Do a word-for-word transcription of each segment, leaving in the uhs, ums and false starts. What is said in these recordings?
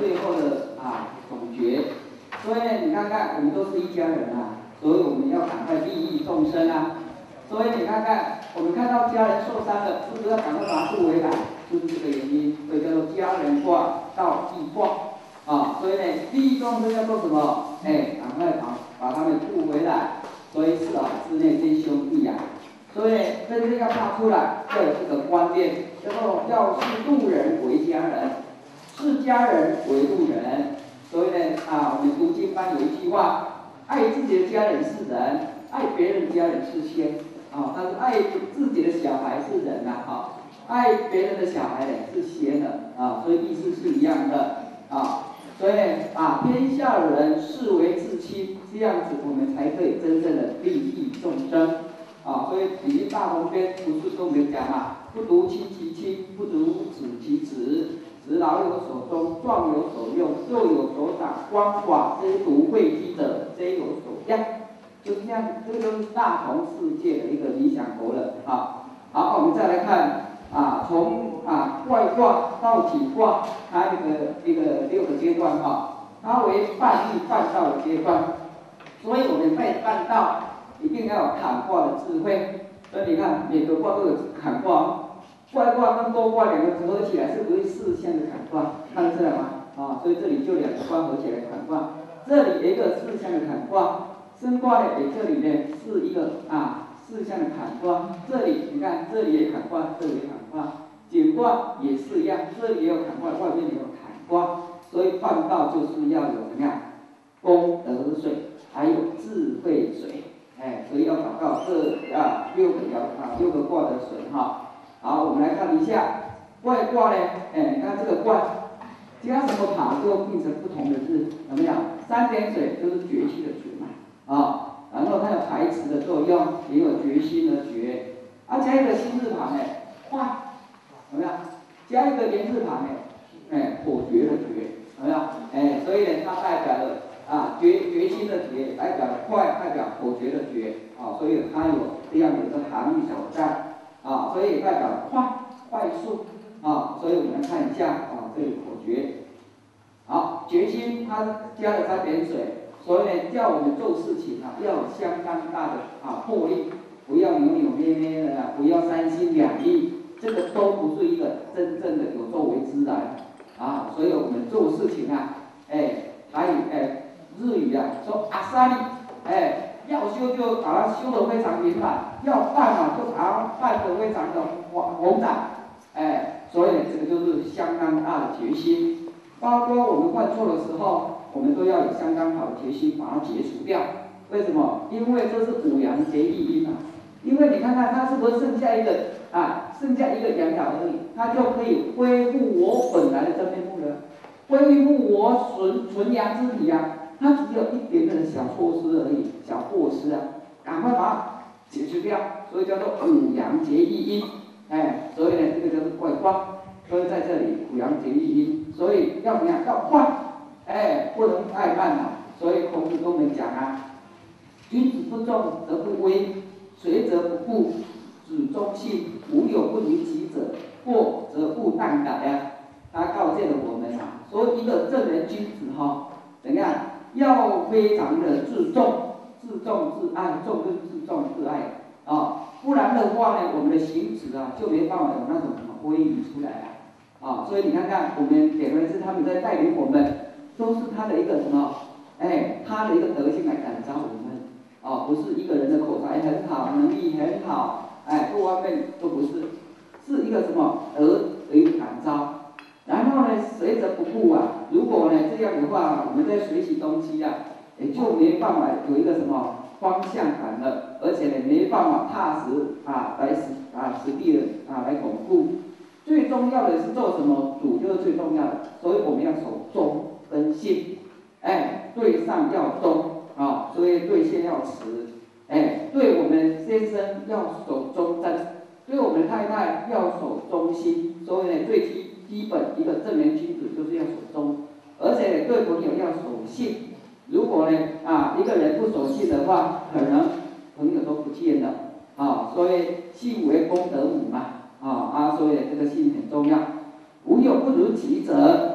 最后的啊总结。所以呢，你看看，我们都是一家人啊，所以我们要赶快利益众生啊。所以你看看，我们看到家人受伤了，是不是要赶快把他救回来？就是这个原因，所以叫做家人卦、道义卦啊。所以呢，利益众生要做什么？哎，赶快把把他们救回来。所以四海之内皆兄弟呀、啊。所以真正要踏出来，要有这个观念，叫做要视路人为家人，视家人为路人。所以呢，啊，我们读经班有一句话：爱自己的家人是人，爱别人的家人是仙。啊，但是爱自己的小孩是人呐、啊，哈、啊，爱别人的小孩呢是仙的啊，所以意思是一样的啊。所以呢，把天下人视为至亲，这样子我们才可以真正的利益众生。啊，所以《礼记大同篇》不是跟我们讲嘛，不独亲其亲，不独子其子，子老有所终，壮有所用，幼有所长，鳏寡之独惠姬者，皆有所养。就是这样，这个就是大同世界的一个理想国了啊。好，我们再来看啊，从啊外卦到体卦，它一个一个六个阶段哈，它为半易半道的阶段，所以我们在半道一定要有坎卦的智慧。所以你看每个卦都有坎卦，外卦跟多卦两个合起来是不是四象的坎卦？看得出来吗？啊，所以这里就两个卦合起来坎卦，这里有一个四象的坎卦。升卦呢，给这里呢是一个啊四象的坎卦，这里你看这里也坎卦，这里也坎卦，简卦也是一样，这里也有坎卦，外面也有坎卦，所以办道就是要有怎么样功德水，还有智慧水，哎，所以要找到这啊六个爻啊六个卦的水哈。好，我们来看一下外卦呢，哎，你看这个卦加什么塔就变成不同的字，有没有？三点水就是决气的决嘛。啊，然后它有排斥的作用，也有决心的决，啊，加一个心字旁呢，化，有没有？加一个言字旁呢，哎，否决的决，有没有？哎，所以呢，它代表了啊决决心的决，代表快，代表否决的决，啊，所以它有这样的一个含义所在，啊，所以代表快，快速，啊，所以我们看一下啊这个口诀，好，决心它加了三点水。所以呢，叫我们做事情啊，要有相当大的啊魄力，不要扭扭捏捏的啊，不要三心两意，这个都不是一个真正的有作为之人啊。所以我们做事情啊，哎，还有哎日语啊说阿萨利，哎，要修就把它修得非常圆满，要办啊就把它办得非常的宏展，哎，所以呢，这个就是相当大的决心。包括我们犯错的时候，我们都要有相当好的决心把它解除掉。为什么？因为这是五阳结义阴啊。因为你看看它是不是剩下一个啊，剩下一个阳爻而已，它就可以恢复我本来的真面目了，恢复我纯纯阳之体啊。它只有一点点的小措施而已，小过失啊，赶快把它解决掉。所以叫做五阳结义阴，哎，所以呢，这个叫做外卦。所以在这里五阳结义阴，所以要怎么样？要快，哎，不能太慢了。所以孔子跟我们讲啊，君子不重则不威，随则不固，子忠信，无有不离己者，过则不惮改啊。他告诫了我们啊，说一个正人君子哈、哦，怎样？要非常的自重，自重自爱，重跟自重自爱啊，不然的话呢，我们的行止啊就没办法有那种什么威仪出来啊。啊，所以你看看，我们点为是他们在带领我们，都是他的一个什么？哎，他的一个德性来感召我们。啊，不是一个人的口才很好，能力很好，哎，各方面都不是，是一个什么德的一个感召。然后呢，随着不顾啊，如果呢这样的话，我们在学习东西啊，也就没办法有一个什么方向感了，而且呢没办法踏实啊来实啊实地的啊来巩固。最重要的是做什么？主就是最重要的，所以我们要守忠跟信，哎，对上要忠啊，所以对先要慈，哎，对我们先生要守忠贞，对我们太太要守忠心，所以呢，最基基本一个正人君子就是要守忠，而且对朋友要守信。如果呢啊一个人不守信的话，可能朋友都不见了啊，所以信为公德母嘛。啊啊，所以这个信很重要。无有不如己者，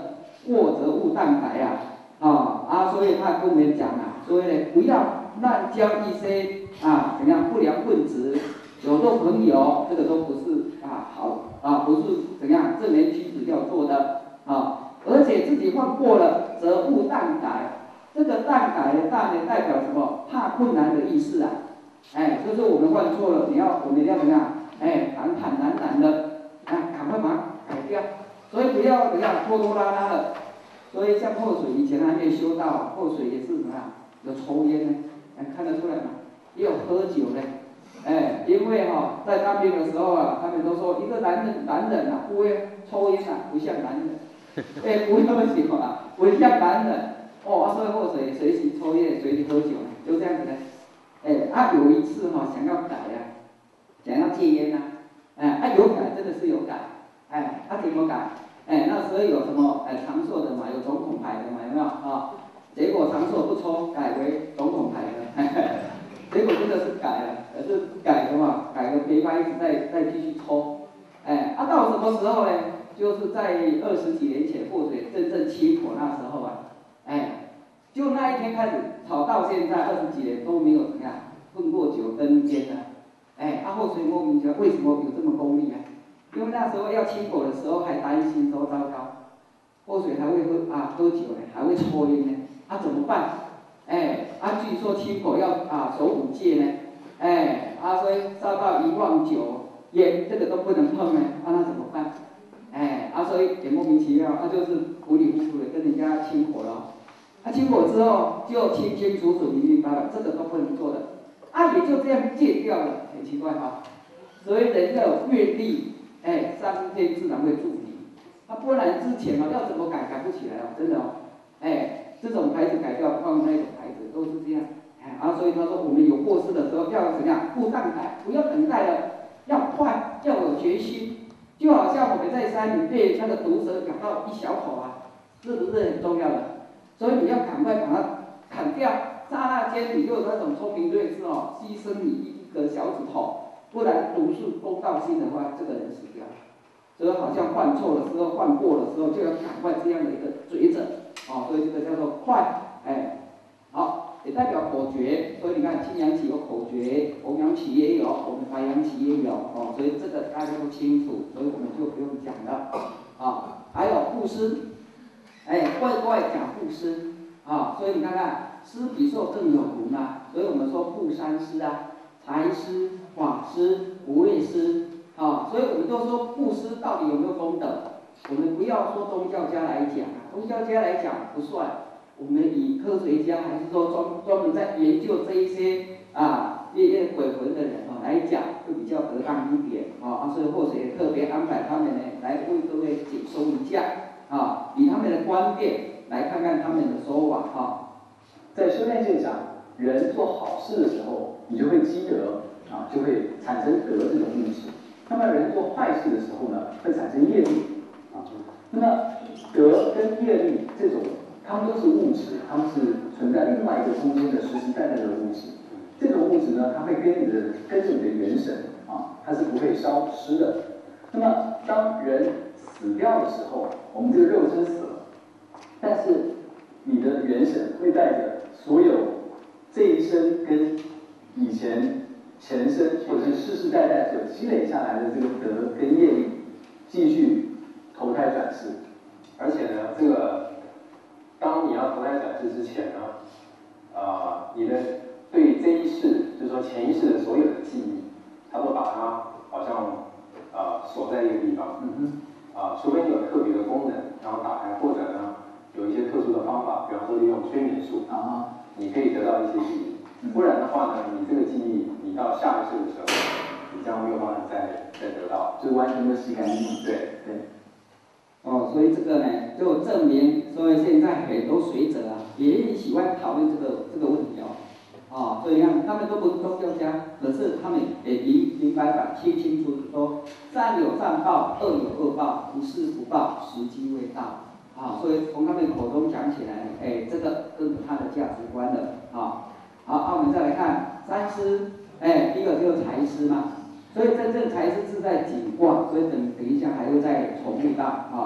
过则勿惮改啊，啊啊，所以他跟我们讲啊，所以呢，不要滥交一些啊怎样不良分子，有做朋友，这个都不是啊好啊，不是怎样正人君子要做的啊，而且自己犯过了，则勿惮改。这个惮改的惮呢，代表什么？怕困难的意思啊。哎，就是我们犯错了，你要我们要怎样？哎，坦坦然然的，哎，赶快把它改掉。所以不要怎样拖拖拉拉的。所以像破水以前还没有修到，破水也是怎么样？有抽烟呢，哎，看得出来吗？也有喝酒呢。哎，因为哈、哦，在当兵的时候啊，他们都说一个男人男人啊，不会抽烟啊，不像男人。哎，不会喝酒啊，不像男人。哦，所以或者随时抽烟，随时喝酒，就这样子的。哎，啊有一次哈、哦、想要改啊，想要戒烟呐、啊，哎，啊有改真的是有改，哎，他、啊、怎么改？哎，那时候有什么哎长寿的嘛，有总统牌的嘛，有没有啊、哦？结果长寿不抽，改为总统牌的，嘿嘿结果真的是改了，可是改的嘛，改个陪伴一直再再继续抽，哎，啊到什么时候呢？就是在二十几年前，或者真正起火那时候啊。哎，就那一天开始炒到现在二十几年都没有怎么样混过酒跟烟的，哎，阿后所以莫名其妙为什么有这么功力啊？因为那时候要起火的时候还担心说糟糕，后水还会喝啊喝酒呢，还会抽烟呢，啊怎么办？哎，啊据说起火要啊守五戒呢，哎，啊所以烧到一万九烟这个都不能碰呢，啊那怎么办？哎，啊所以也莫名其妙，啊就是糊里糊涂的跟人家起火了。他、啊、清火之后就清清楚楚、明明白白，这个都不能做的，啊，也就这样戒掉了，很奇怪哈。所以人要有愿力，哎，上天自然会助你。他、啊、不然之前哦，要怎么改改不起来哦，真的哦，哎，这种牌子改掉，换那种牌子，都是这样。哎，啊，所以他说我们有过失的时候要怎么样？不暂改，不要等待了，要快，要有决心。就好像我们在山里被那个毒蛇咬到一小口啊，是不是很重要的？所以你要赶快把它砍掉，刹那间你就有那种聪明睿智哦，牺牲你一个小指头，不然毒素攻到心的话，这个人死掉。所以好像犯错的时候、犯过的时候，就要赶快这样的一个追着，哦，所以这个叫做快，哎，好，也代表口诀。所以你看，青阳起有口诀，红阳起也有，我们白阳起也有，哦，所以这个大家都清楚，所以我们就不用讲了，啊、哦，还有布施。哎，外外讲布施啊，所以你看看，施比受更有福嘛。所以我们说布三施啊，财施、法施、无畏施啊。所以我们都说布施到底有没有功德？我们不要说宗教家来讲啊，宗教家来讲不算。我们以科学家还是说专专门在研究这一些啊业业鬼魂的人哦来讲，会比较得当一点啊。所以或者也特别安排他们呢来为各位解说一下。啊，以他们的观点来看看他们的说法哈。 在修炼界讲，人做好事的时候，你就会积德啊，就会产生德这种物质。那么人做坏事的时候呢，会产生业力啊。那么德跟业力这种，它们都是物质，它们是存在另外一个空间的实实在在的物质。这种物质呢，它会跟你的跟着你的元神啊，它是不会消失的。那么当人死掉的时候，我们这个肉身死了，但是你的元神会带着所有这一生跟以前前生或者是世世代代所积累下来的这个德跟业力，继续投胎转世。 而且呢，这个当你要投胎转世之前呢，呃，你的对这一世，就是说前一世的所有的记忆，它都把它好像呃锁在一个地方。 嗯哼。 啊，除非你有特别的功能，然后打开，或者呢有一些特殊的方法，比方说利用催眠术， 啊， 你可以得到一些记忆。嗯、不然的话呢，你这个记忆，你到下一世的时候，你将没有办法再再得到， 就完全都洗干净。 对对。 哦，所以这个呢，就证明，所以现在很多学者啊，也喜欢讨论这个这个问题哦。啊，所以你看，他们都不是宗教家，可是他们也明明白白、清清楚楚说，善有善报，恶有恶报，不是不报，时机未到。啊，所以从他们口中讲起来，哎，这个跟他的价值观的啊。好，那我们再来看三施，哎，第一个就是财施嘛。所以真正财施是在景卦，所以等等一下还会再重复到啊。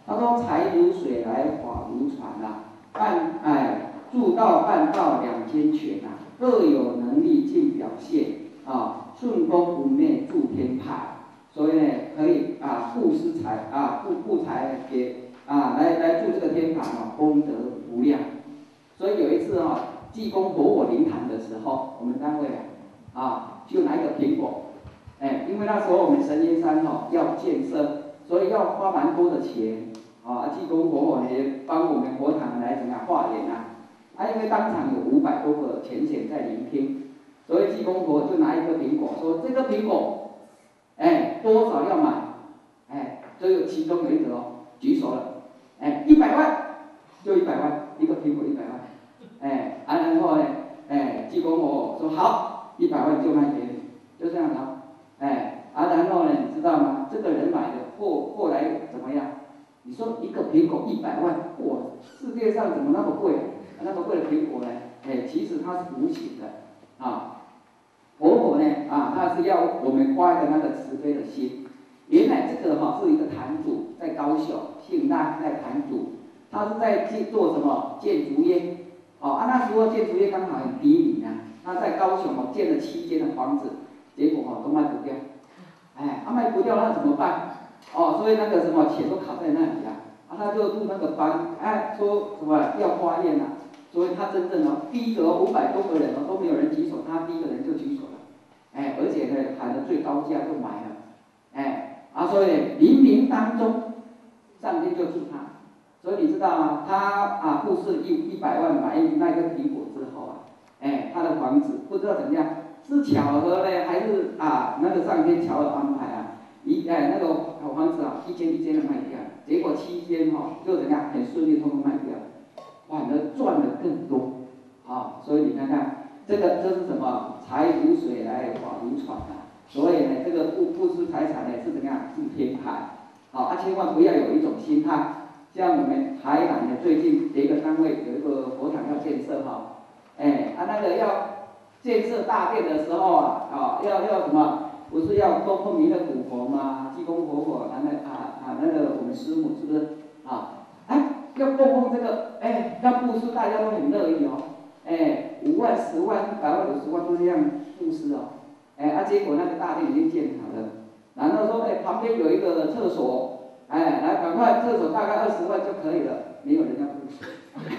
他说财如水来，法如船啊，半哎助道半道两兼全啊，各有能力尽表现啊，顺风不灭助天派。所以呢，可以啊布施财啊布布财给啊来来助这个天盘啊，功德无量。所以有一次啊，济公活火灵坛的时候，我们单位啊啊就拿一个苹果，哎，因为那时候我们神仙山哦要建设，所以要花蛮多的钱啊。济公活火也帮我们佛堂来怎么样化缘啊？啊，因为当场有五百多个浅显在聆听，所以济公活就拿一个苹果说：“这个苹果。”哎，多少要买？哎，就有其中有一个哦，举手了，哎，一百万，就一百万，一个苹果一百万，哎，啊然后呢，哎，济公我说好，一百万就卖给你，就这样子，哎，啊然后呢，你知道吗？这个人买的后后来怎么样？你说一个苹果一百万，哇，世界上怎么那么贵？那么贵的苹果呢？哎，其实它是无形的，啊。佛陀呢啊，他是要我们发一个那个慈悲的心。原来这个哈、哦、是一个坛主，在高雄，姓赖，在坛主，他是在做什么建筑业？哦啊，那时候建筑业刚好很低迷啊，他在高雄哦建了七间的房子，结果哦都卖不掉，哎，他、啊、卖不掉那怎么办？哦，所以那个什么钱都卡在那里啊，啊他就入那个班，哎说什么要发愿啊。所以他真正哦，第一个五百多个人哦都没有人举手，他第一个人就举手了，哎，而且呢喊了最高价就买了，哎，啊所以冥冥当中，上天就助他，所以你知道吗？他啊布施一一百万买那个苹果之后啊，哎，他的房子不知道怎么样，是巧合呢还是啊那个上天巧合安排啊？一哎那个好房子啊一间一间的卖掉，结果七间哈、哦、就怎么样很顺利通通卖掉。反而赚的更多，啊，所以你看看，这个这是什么？财如水来，法如船啊。所以呢，这个布布施财产呢是怎么样？是天海，好啊，千万不要有一种心态，像我们台南呢最近有一个单位有一个佛堂要建设哈，哎，啊那个要建设大殿的时候啊，啊要要什么？不是要供奉弥勒古佛吗？济公活佛，啊那啊啊那个我们师母是不是啊？哎。要供奉这个，哎，要布施，大家都很乐意哦，哎，五万、十万、一百万、五十万都这样布施哦，哎，啊，结果那个大殿已经建好了，然后说，哎，旁边有一个厕所，哎，来，赶快，厕所大概二十万就可以了，没有人要布施，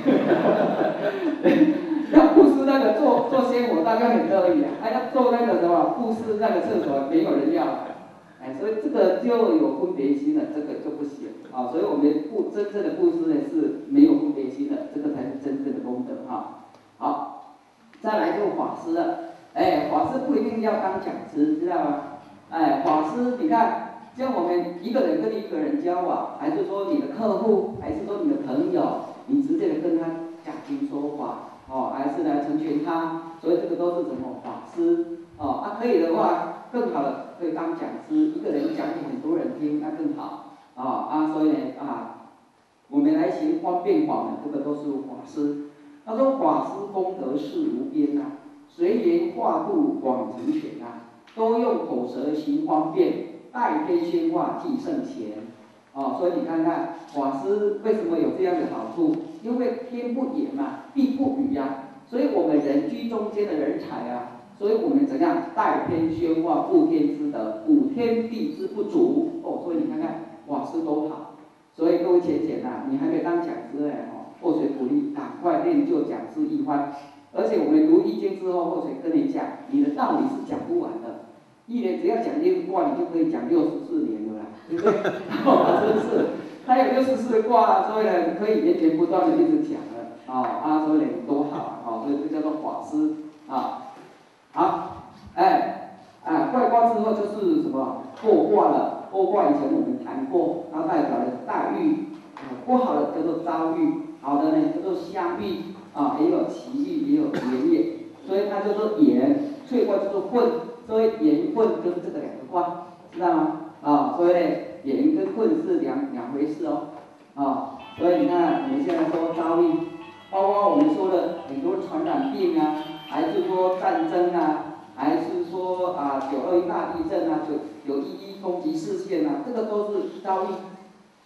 要布施那个做做仙火，大家很乐意啊，还要做那个什么布施那个厕所，没有人要。哎，所以这个就有分别心了，这个就不行啊。所以我们不真正的布施呢是没有分别心的，这个才是真正的功德哈。好，再来就法师了。哎，法师不一定要当讲师，知道吗？哎，法师，你看，像我们一个人跟一个人交往，还是说你的客户，还是说你的朋友，你直接的跟他讲经说法，哦，还是来成全他，所以这个都是什么法师哦？啊，可以的话。更好的可以当讲师，一个人讲给很多人听，那更好啊啊！所以呢啊，我们来行方便法呢，这个都是法师。他说法师功德是无边啊，随缘化度广成全啊，都用口舌行方便，代天宣化即圣贤。哦，所以你看看法师为什么有这样的好处？因为天不言嘛，地不语呀，所以我们人居中间的人才啊。所以我们怎样代天宣化布天之德，补天地之不足哦。所以你看看法师多好。所以各位浅浅呐，你还没当讲师哎哦，或水鼓励赶快练就讲师一番。而且我们读易经之后，或水跟你讲，你的道理是讲不完的。一年只要讲六卦，你就可以讲六十四年了啦，对不对？哦，是不是？他有六十四卦，所以呢可以源源不断的一直讲了啊啊，所以多好啊！哦，所以这叫做法师啊。好，哎，啊，怪卦之后就是什么破卦了。破卦以前我们谈过，它代表了待遇，啊，不好的叫做遭遇，好的呢叫做相遇，啊，也有奇遇，也有缘也，所以它叫做缘。萃卦叫做混，所以缘混就是这个两个卦，知道吗？啊，所以缘跟混是两两回事哦，啊，所以你看我们现在说遭遇，包括我们说的很多传染病啊。还是说战争啊，还是说啊九二一大地震啊，九九一一攻击事件啊，这个都是遭遇。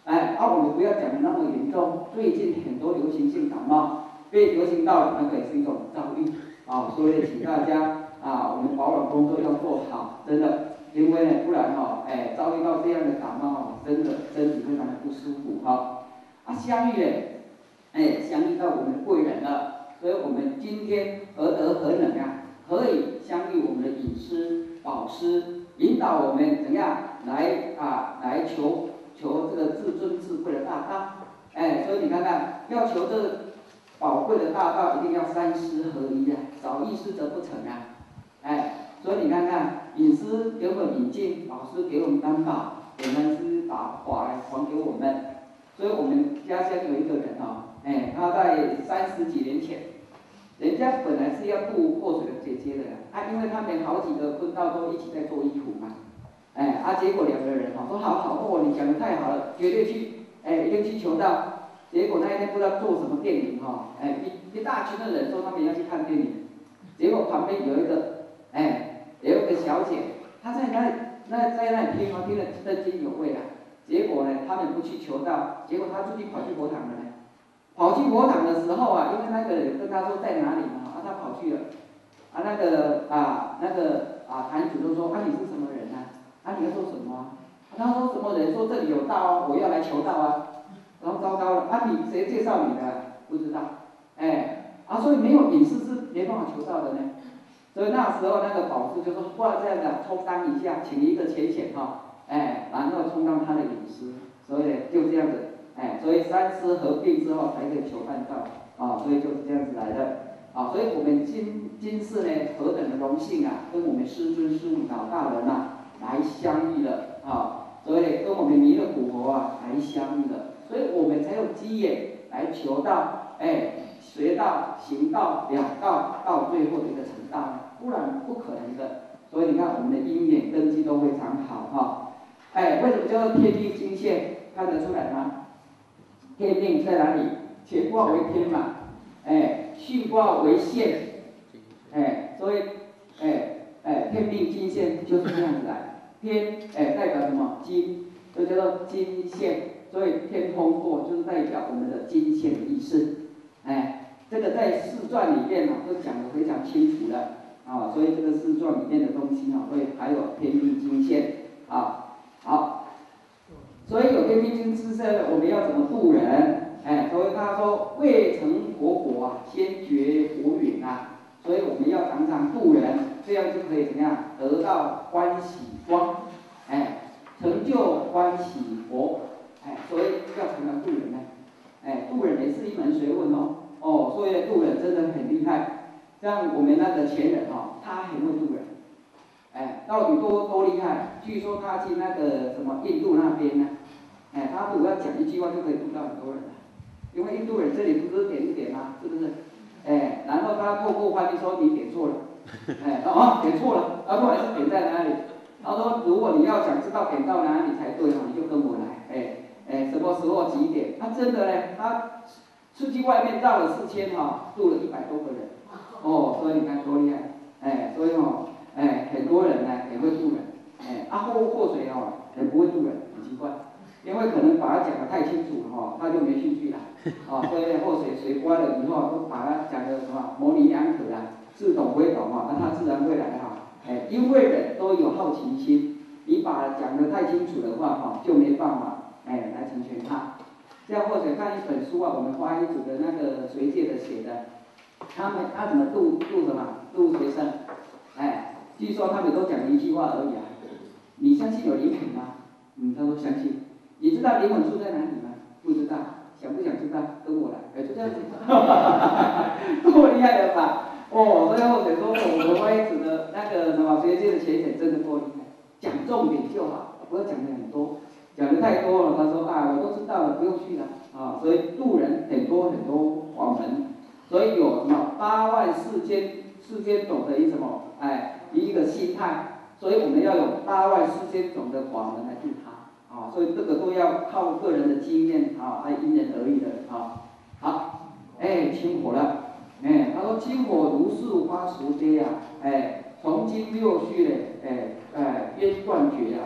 哎，啊，我们不要讲的那么严重。最近很多流行性感冒，被流行到那个也是一种遭遇啊，所以请大家啊，我们保暖工作要做好，真的，因为呢，不然哈、哦，哎，遭遇到这样的感冒，真的身体非常的不舒服哈。啊，相遇呢，哎，相遇到我们的贵人了，所以我们今天何德何能啊，可以相遇我们的隐师、导师，引导我们怎样来啊，来求。求这个至尊智慧的大道，哎，所以你看看，要求这个宝贵的大道，一定要三师合一啊，少一师则不成啊，哎，所以你看看，隐师给我们引进，老师给我们担保，我们是把法来还给我们，所以我们家乡有一个人哦，哎，他在三十几年前，人家本来是要渡祸水的姐姐的，啊，因为他们好几个坤道都一起在做衣服嘛。哎，啊，结果两个人哈说好好哦，你讲的太好了，绝对去，哎，一定去求道。结果那一天不知道做什么电影哈，哎，一一大群的人说他们要去看电影，结果旁边有一个，哎，有一个小姐，她在那里那在那里听哦，听得津津有味啊。结果呢，他们不去求道，结果他自己跑去佛堂了呢。跑去佛堂的时候啊，因为那个人跟他说在哪里嘛，啊，他跑去了，啊，那个啊那个啊坛主就说啊你是什么人啊？啊，你要说什么啊？他说什么人说这里有道啊，我要来求道啊。然后糟糕了，啊，你谁介绍你的？不知道，哎，啊，所以没有隐士是没办法求道的呢。所以那时候那个宝师就说，不然这样的充当一下，请一个浅显哈，哎，然后充当他的隐师。所以呢就这样子，哎，所以三师合并之后才可以求办道啊，所以就是这样子来的啊。所以我们今今世呢何等的荣幸啊，跟我们师尊师母老大人呐。来相遇了啊，所以跟我们弥勒古佛啊来相遇了，所以我们才有机缘来求道，哎，学道、行道、两道，到最后的一个成道，不然不可能的。所以你看我们的因缘根基都非常好哈，哎，为什么叫做天命经现？看得出来吗？天命在哪里？乾卦为天嘛，哎，巽卦为现，哎，所以，哎，哎，天命经现就是这样子来。天，哎，代表什么？金，就叫做金线，所以天通过就是代表我们的金线的意思。哎，这个在四传里面啊，都讲得非常清楚了啊，所以这个四传里面的东西啊，会还有天命金线啊，好，所以有天命金之身，我们要怎么度人？哎，所以他说未成佛果啊，先觉佛允啊，所以我们要常常度人。这样就可以怎么样得到欢喜光，哎，成就欢喜佛，哎，所以要常常度人呢，哎，度人也是一门学问哦，哦，所以度人真的很厉害。像我们那个前人哦，他很会度人，哎，到底多多厉害？据说他去那个什么印度那边呢，哎，他如果要讲一句话就可以度到很多人了，因为印度人这里不是点一点吗？是不是？哎，然后他透过翻译说你点错了。哎，哦，点错了，啊，不管是点在哪里。他说，如果你要想知道点到哪里才对哈，你就跟我来，哎，哎，什么时候几点？他真的呢，他出去外面绕了四圈哈，度了一百多个人，哦，所以你看多厉害，哎，所以哦，哎，很多人呢也会度人，哎，啊祸祸水哦也不会度人，很奇怪，因为可能把他讲得太清楚了哈，他就没兴趣了，啊，所以祸水水关了以后都把他讲得什么模棱两可啦。似懂非懂啊，那他自然会来哈。哎，因为人都有好奇心，你把讲得太清楚的话哈，就没办法哎来成全他。这样或者看一本书啊，我们花一组的那个随界的写的，他们他怎么度度什么度学生？哎，据说他们都讲一句话而已啊。你相信有灵魂吗？嗯，他说相信。你知道灵魂住在哪里吗？不知道。想不想知道？跟我来。哎，就这样子。够厉害了吧？哦，所以或者说我们花一组的那个什么学界的前显真的够厉害，讲重点就好，不要讲的很多，讲的太多了。他说啊，我都知道了，不用去了啊。所以渡人很多很多法门，所以有什么八万四千四千种的一什么哎一个心态，所以我们要有八万四千种的法门来度他啊。所以这个都要靠个人的经验啊，还因人而异的啊。好，哎，清火了。哎，他说金火如是花熟阶啊，哎，从今六序嘞，哎哎，边断绝啊，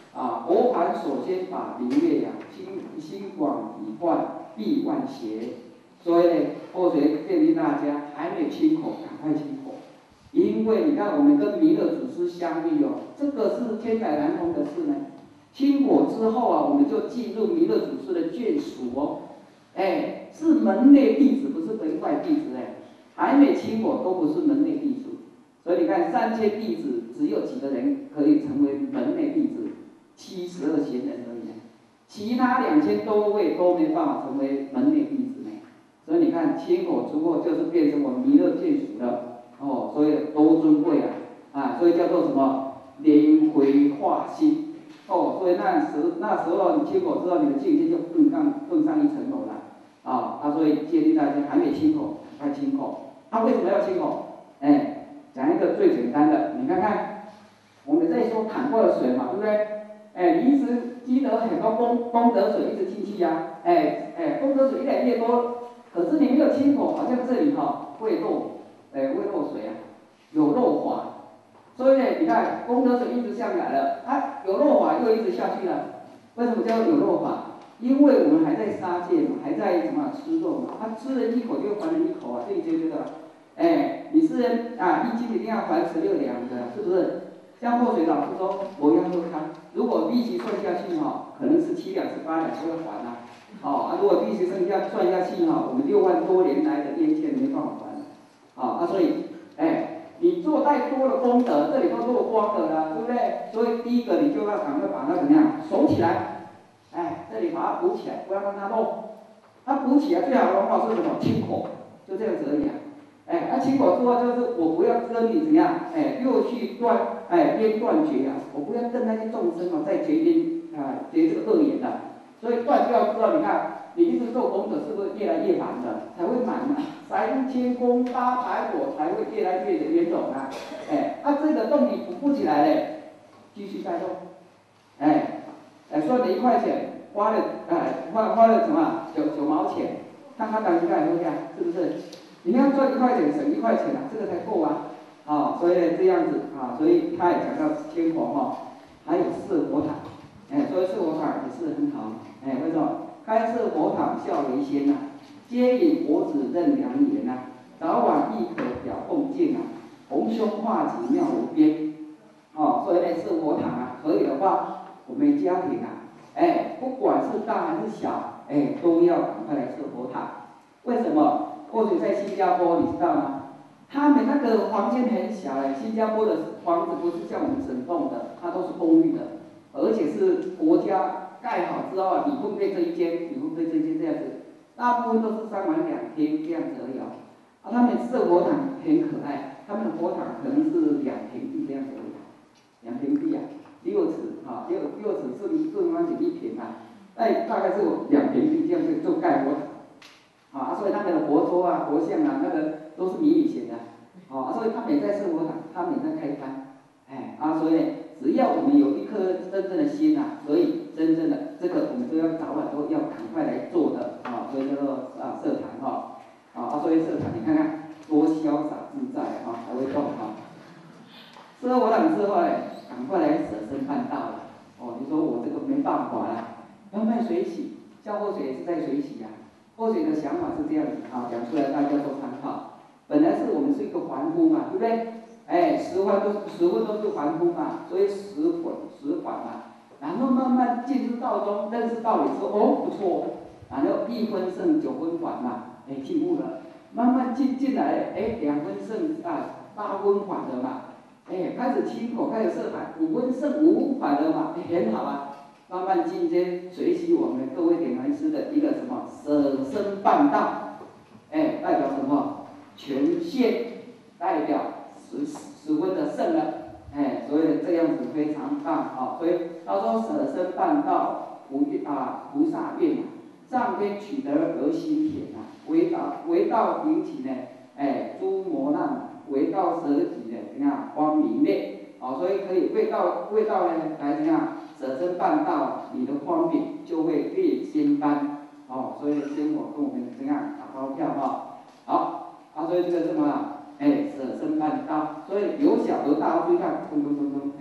啊，佛法首先把明月呀，心心广体幻，必万邪。所以呢，佛学建议大家还没亲口，赶快亲口，因为你看我们跟弥勒祖师相遇哦，这个是天台难通的事呢。亲果之后啊，我们就进入弥勒祖师的眷属哦，哎，是门内弟子，不是门外弟子哎，还没亲果都不是门内弟子。所以你看，三千弟子只有几个人可以成为门内弟子，七十二贤人而已，其他两千多位都没办法成为门内弟子呢。所以你看，亲果之后就是变成我们弥勒眷属了哦，所以多尊贵啊啊，所以叫做什么莲回化心。哦，所以那时那时候你亲口之后，你的境界就更上更上一层楼了啊！他所以建议大家还没亲口，赶快亲口。他、啊、为什么要亲口？哎，讲一个最简单的，你看看，我们在说淌过的水嘛，对不对？哎，你一直积得很多功功德水一直进去呀、啊，哎哎，功德水越来越多，可是你没有亲口，好像这里哈、哦、会漏，哎会漏水啊，有漏滑。所以呢，你看功德水一直下来了，啊，有漏法又一直下去了。为什么叫有漏法？因为我们还在杀戒嘛，还在什么吃肉嘛，他、啊、吃人一口就还人一口啊，这一节这个，哎，你是人啊，一斤一定要还十六两的，是不是？像破水老师说，我要喝汤，如果利息算下去哈、哦，可能是七两是八两都要还啊。哦，啊，如果利息剩下算下去哈、哦，我们六万多年来的冤欠没办法还了。啊，啊，所以，哎。你做太多的功德，这里都漏光的了，对不对？所以第一个你就要赶快把它怎么样守起来，哎，这里把它补起来，不要让它漏。它补起来最好的方法是什么？亲口，就这样子而已啊。哎，那、啊、亲口之后就是我不要跟你怎样，哎，又去断，哎，边断绝啊，我不要跟那些众生哦再结冤啊，结这个恶缘的。所以断掉之后，你看。你一直做功德，是不是越来越满的？才会满嘛，三千功八百果才会越来越的圆融啊！哎，它、啊、这个洞你补不起来嘞，继续再动。哎，哎，赚了一块钱，花了哎花花了什么九九毛钱，看看感觉看一下，是不是？你要赚一块钱省一块钱啊，这个才够啊！啊、哦，所以这样子啊，所以他也讲到天佛哈，还有四佛塔，哎，所以四佛塔也是很好，哎，为什么？开设佛堂孝为先呐、啊，接引佛子任良言呐、啊，早晚亦可表共敬啊，弘凶化吉妙无边。哦，所以呢，是佛堂啊，可以的话，我们家庭啊，哎，不管是大还是小，哎，都要赶快来设佛堂。为什么？或许在新加坡，你知道吗？他们那个房间很小哎，新加坡的房子不是像我们整栋的，它都是公寓的，而且是国家。盖好之后啊，你分配这一间，你分配这一间这样子，大部分都是三晚两天这样子而已啊。啊，他们设佛堂很可爱，他们的佛堂可能是两平地这样子而已，两平地啊，六尺啊，六六尺四四方尺一平啊，哎，大概是两平地这样子就盖佛堂，啊，所以他们的佛桌啊、佛像啊，那个都是迷你型的，啊，所以他们也在设佛堂，他们也在开摊，哎，啊，所以只要我们有一颗真正的心啊，所以。真正的这个我们都要早晚都要赶快来做的啊，所以叫做啊社坛哈啊，所以社坛你看看多潇洒自在啊，才会动哈。设佛堂之后呢，赶快来舍身办道了哦。你说我这个没办法了，要卖水洗，像或水也是在水洗啊。或水的想法是这样子啊，讲出来大家做参考。本来是我们是一个凡夫嘛，对不对？哎，十环都十分都是凡夫嘛，所以十混十环嘛。然后慢慢进入道中，认识道理之后，哦，不错，然后一分胜九分缓嘛，哎，进步了。慢慢进进来，哎，两分胜啊，八分缓了嘛，哎，开始亲口开始设坛，五分胜五分缓了嘛，哎，很好啊。慢慢进阶学习我们各位点传师的一个什么舍身办道，哎，代表什么？全现，代表十十分的胜了。哎，所以这样子非常棒啊！所以他说舍身办道，菩啊菩萨愿啊，上天取得而心田啊，为道为道引起呢，哎诸磨难，为道舍己的怎样光明灭啊！所以可以为道为道呢来怎样舍身办道，你的光明就会越仙般哦。所以仙火跟我们怎样打包票哈？好啊，所以这个是什么？哎，舍身办道，所以由小而大，注意看，咚咚咚咚，哎，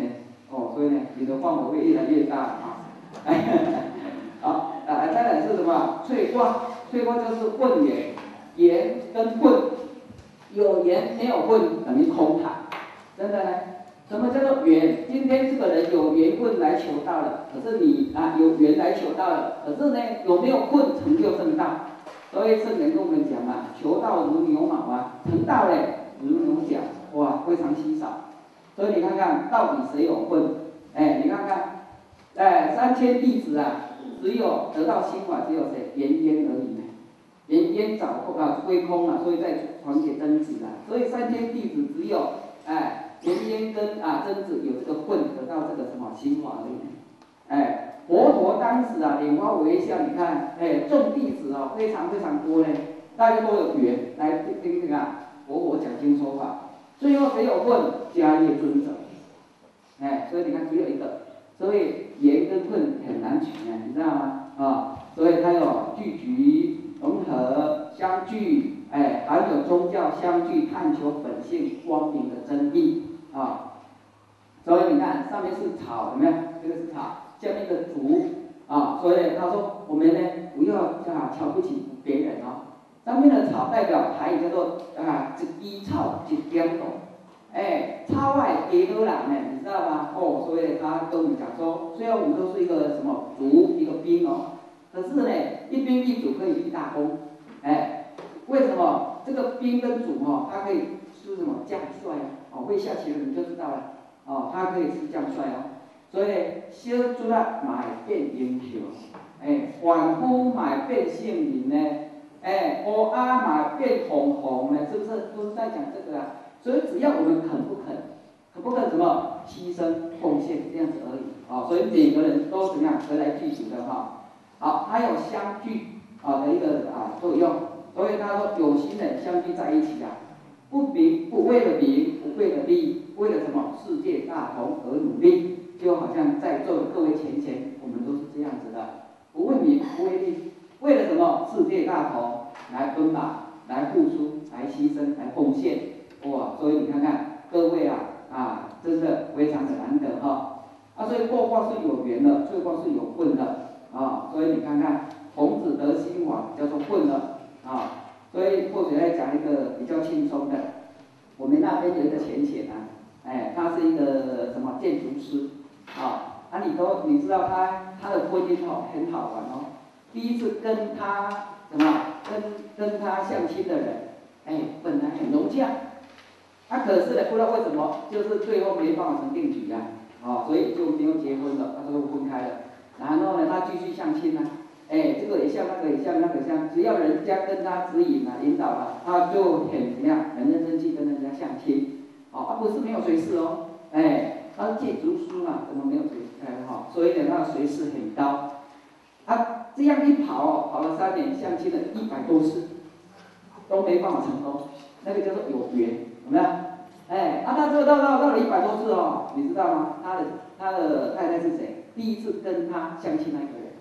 哦，所以呢，你的范围会越来越大啊。好，啊，再来是什么？萃卦，萃卦就是混元，元跟混，有元没有混等于空谈，真的呢？什么叫做缘？今天这个人有缘分来求道了，可是你啊有缘来求道了，可是呢有没有混成就正道？所以圣人跟我们讲啊，求道如牛毛啊，成道嘞如牛角，哇，非常稀少。所以你看看到底谁有混？哎，你看看，哎，三千弟子啊，只有得到心法只有谁？颜渊而已呢。颜渊早啊归空了，所以再传给曾子啊。所以三千弟子只有哎。颜渊跟啊曾子有这个混得到这个什么心法里面，哎，佛陀当时啊拈花微笑，你看，哎，众弟子哦非常非常多呢，大家都有缘来听这个佛陀讲经说法，最后谁有混？迦叶尊者，哎，所以你看只有一个，所以缘跟混很难取啊，你知道吗？啊，所以它有聚集、融合、相聚。哎，还有宗教相聚，探求本性光明的真谛啊。所以你看，上面是草，有没有？这个是草，下面的竹啊。所以他说，我们呢不要啊瞧不起别人哦。上面的草代表台语叫做啊一枝草一点红，哎，草外结多人呢，你知道吗？哦，所以他跟我们讲说，虽然我们都是一个什么竹一个兵哦，可是呢一兵一竹可以立大功，哎。为什么这个兵跟主哦，它可以是什么将帅哦？会下棋的人就知道了哦，它可以是将帅哦。所以小猪啊买变英雄，哎，凡夫买变圣人呢，哎，乌鸦买变红红呢，是不是都是在讲这个啊？所以只要我们肯不肯，肯不肯什么牺牲奉献这样子而已啊、哦。所以每个人都怎么样得来具足的哈、哦。好，还有相聚啊的一个啊作用。所以他说，有心人相聚在一起啊，不名不为了名，不为了利，为了什么？世界大同而努力。就好像在座的各位前贤，我们都是这样子的，不为名，不为利，为了什么？世界大同来奔马，来付出，来牺牲，来奉献。哇！所以你看看各位啊啊，真的非常的难得哈。啊，所以过卦是有缘的，萃卦是有混的啊。所以你看看孔子得心法叫做混了。啊，所以或者来讲一个比较轻松的，我们那边有一个浅显啊，哎，他是一个什么建筑师，啊，啊你都你知道他他的婚姻哦很好玩哦，第一次跟他什么跟跟他相亲的人，哎，本来很融洽，啊可是呢不知道为什么就是最后没办法成定局啊，啊所以就没有结婚了，他就分开了，然后呢他继续相亲啊。哎，这个也像，那个也像，那个像，只要人家跟他指引啊、引导了，他就很怎么样，很认真去跟人家相亲，哦，而、啊、不是没有随侍哦，哎，他是借读书嘛，怎么没有随哎哈、哦？所以呢，他的随侍很高，啊，这样一跑哦，跑了三年，相亲了一百多次，都没办法成功，那个叫做有缘，有没有？哎，啊，他这个到到到了一百多次哦，你知道吗？他的他的太太是谁？第一次跟他相亲那个人。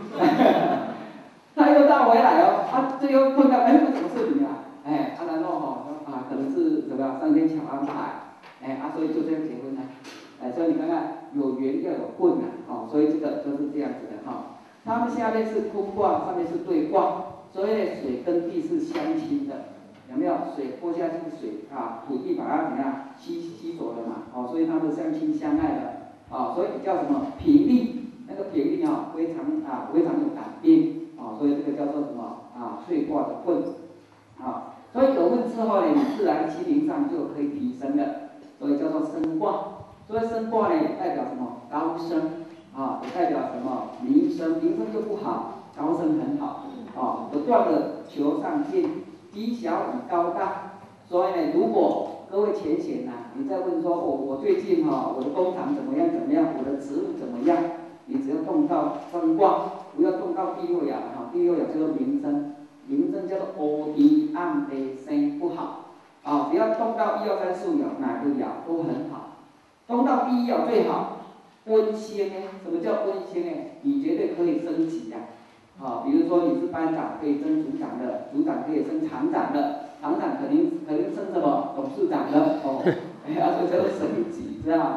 他又倒回来哦，他最后碰到，哎，为什么是你啊？哎，啊，然后哈、哦，啊，可能是怎么样，上天巧安排，哎，啊，所以就这样结婚了，哎，所以你看看，有缘要有混啊，哦，所以这个就是这样子的哈、哦。他们下面是空卦，上面是对卦，所以水跟地是相亲的，有没有？水泼下去，水啊，土地把它怎么样吸吸走了嘛，哦，所以他们相亲相爱的，啊、哦，所以叫什么平地。那个频率啊，非常啊非常有感应啊，所以这个叫做什么啊？萃卦的混啊，所以有混之后呢，你自然心灵上就可以提升了，所以叫做升卦。所以升卦呢，也代表什么？高升啊，也代表什么？名声，名声就不好，高升很好啊，不断的求上进，低小以高大。所以呢，如果各位浅显呐，你在问说，我、哦、我最近哈、哦，我的工厂怎么样怎么样，我的职务怎么样？你只要动到升卦，不要动到第六爻哈，第六爻叫做名声，名声叫做乌低暗地生不好啊，不要动到一二三四爻，哪个爻都很好，动到第一爻最好。温馨呢？什么叫温馨呢？你绝对可以升级呀、啊，啊，比如说你是班长，可以升组长的，组长可以升厂长的，厂长肯定肯定升什么董事长的哦，哎呀，这叫做升级，知道吗？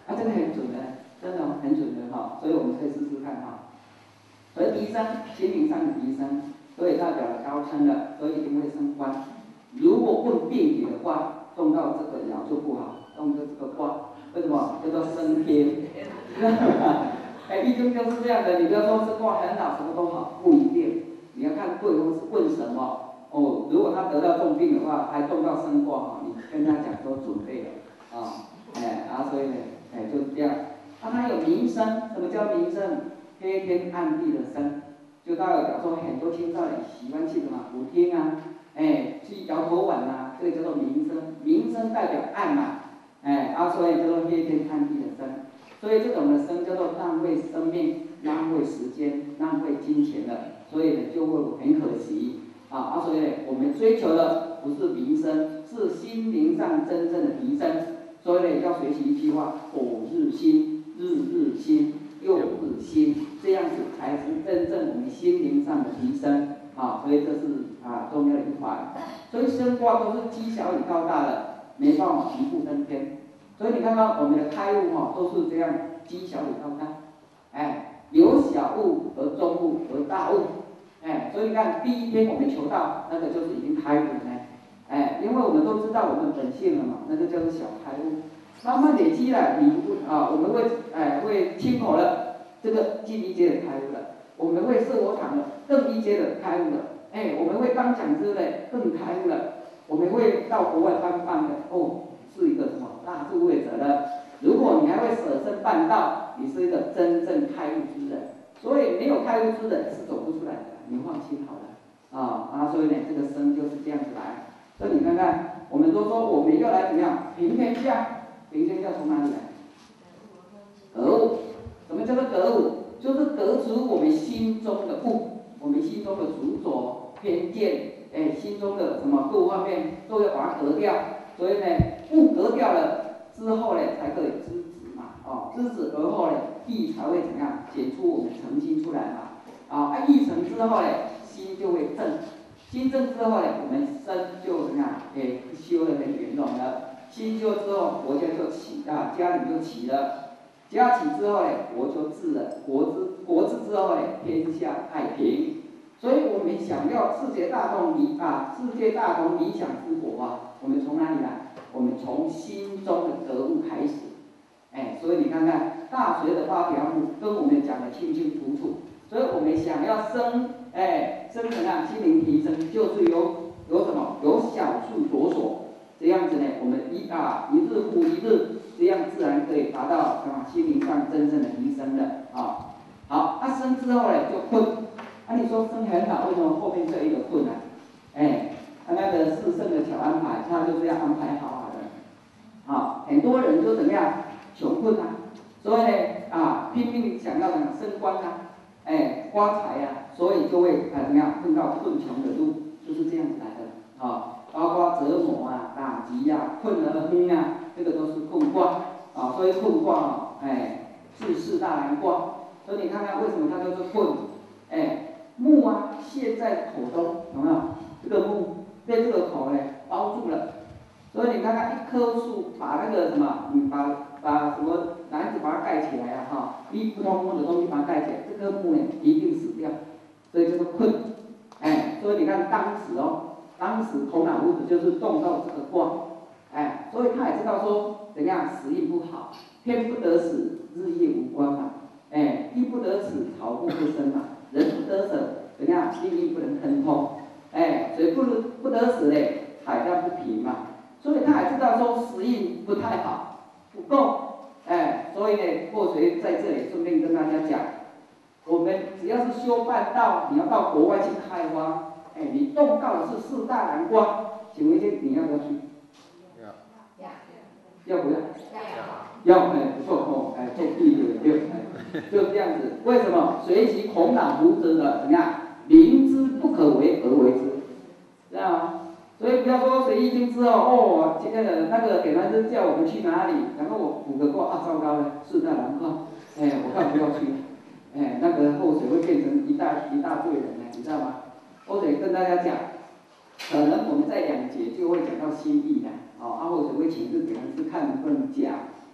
啊，这个很准的，真的很准的哈，所以我们可以试试看哈。而提升，心灵上的提升，所以代表了高升了，所以一定会升官。如果问病理的话，动到这个爻就不好，动到这个卦，为什么？叫做升天。哎，易经就是这样的，你不要说这卦很好，什么都好，不一定。你要看对方是问什么。哦，如果他得到重病的话，还动到升卦哈，你跟他讲说准备了啊，哎，啊，所以呢，哎，就是这样。啊，他有名声，什么叫名声？黑天暗地的声，就代表说很多青少年喜欢去什么舞厅啊，哎，去摇头丸啊，这个叫做名声。名声代表暗嘛，哎，啊，所以叫做黑天暗地的声。所以这种的生叫做浪费生命、浪费时间、浪费金钱的，所以呢就会很可惜啊！啊，所以呢我们追求的不是名声，是心灵上真正的提升。所以呢要学习一句话：苟日新，日日新，又日新，这样子才是真正我们心灵上的提升啊！所以这是啊重要的一环。所以升卦都是积小与高大的，没办法一步登天。所以你看到我们的开悟哈，都是这样积小与高大，哎，由小悟而中悟而大悟，哎，所以你看第一天我们求道，那个就是已经开悟了，哎，因为我们都知道我们本性了嘛，那个叫做小开悟，慢慢累积了，你啊，我们会哎会亲口了，这个第一阶的开悟了，我们会设我堂了，更一阶的开悟了，哎，我们会当讲师的更开悟了，我们会到国外颁棒的哦。是一个什么大智慧者呢？如果你还会舍身办道，你是一个真正开悟之人。所以没有开悟之人是走不出来的，你放心好了啊啊！所以呢，这个生就是这样子来。所以你看看，我们都说我们要来怎么样平天下？平天下从哪里来？得悟。什么叫做得悟？就是得出我们心中的悟，我们心中的执着、偏见，哎，心中的什么各方面都要把它得掉。所以呢，悟得掉了之后呢，才可以知止嘛，哦，知止而后呢，意才会怎样显出我们诚心出来嘛，啊，意诚之后呢，心就会正，心正之后呢，我们身就怎样，哎，修得很圆融了，心修之后，国家就起啊，家庭就起了，家起之后呢，国就治了，国治国治之后呢，天下太平。所以我们想要世界大同理啊，世界大同理想之国啊，我们从哪里来？我们从心中的得悟开始。哎，所以你看看《大学》的八条目跟我们讲得清清楚楚。所以我们想要升，哎，升什么心灵提升，就是由由什么？由小处着手。这样子呢，我们一啊一日复一日，这样自然可以达到啊心灵上真正的提升的啊。好，那、啊、升之后呢，就困。啊，你说生很好，为什么后面这一个困难？哎，他那个四圣的小安排，他就这样安排好好的。啊，很多人就怎么样，穷困啊，所以呢，啊，拼命想要呢升官啊，哎，发财啊，所以就会啊怎么样，碰到困穷的路，就是这样子来的。啊，包括折磨啊、打击啊、困而亨啊，这个都是困卦。啊，所以困卦啊，哎，是四大难卦。所以你看看为什么它叫做困？哎。木啊，陷在口中，有没有？这个木被这个口呢包住了，所以你看看一棵树把那个什么，你把把什么篮子把它盖起来啊，哈，一不通风的东西把它盖起来，这棵木呢一定死掉，所以就是困。哎，所以你看当时哦，当时孔老夫子就是中到这个卦，哎，所以他也知道说怎样时运不好，天不得时，日夜无关嘛，哎，地不得时，草木不生嘛。人不得舍，怎样？命运不能亨通，哎，水不不得死嘞，海量不平嘛。所以他也知道说时运不太好，不够，哎，所以呢，或许在这里顺便跟大家讲，我们只要是修办道，你要到国外去开花，哎，你动到的是四大难关，请问一下你要不要去？要。要不要？要。要，哎，不错哦，哎，做第一个六，哎，就这样子。为什么？学习孔老夫子的怎么样？明知不可为而为之，知道吗？所以不要说学易经之后，哦，今天的那个点完之叫我们去哪里，然后我卜个卦，啊，糟糕了，四大难卦，哎，我看不要去，哎，那个后水会变成一大一大罪人呢，你知道吗？后水跟大家讲，可能我们在两节就会讲到心意的，哦，啊，后水会请示点完之看能不能讲。